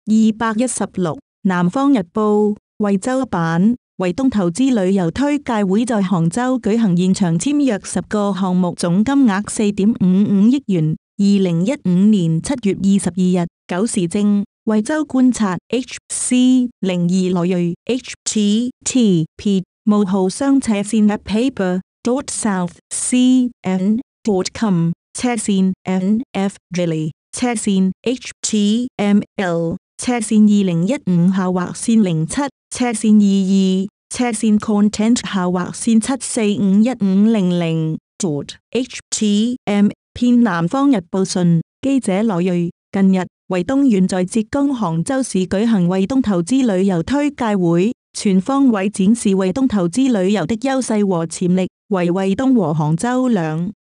216南方日報惠州版惠東投資旅遊推介會在杭州舉行，現場簽約10個項目總金額4.55億元。2015年7月22日9時正，惠州觀察 HC02 羅銳 HTTP:// //HTML////////////////////////////////////////////////////////////////////////////////////////////////////////////////////////杭州市舉行惠東投資旅遊推介會，全方位展示惠東投資旅遊的優勢和潛力，為惠東和杭州兩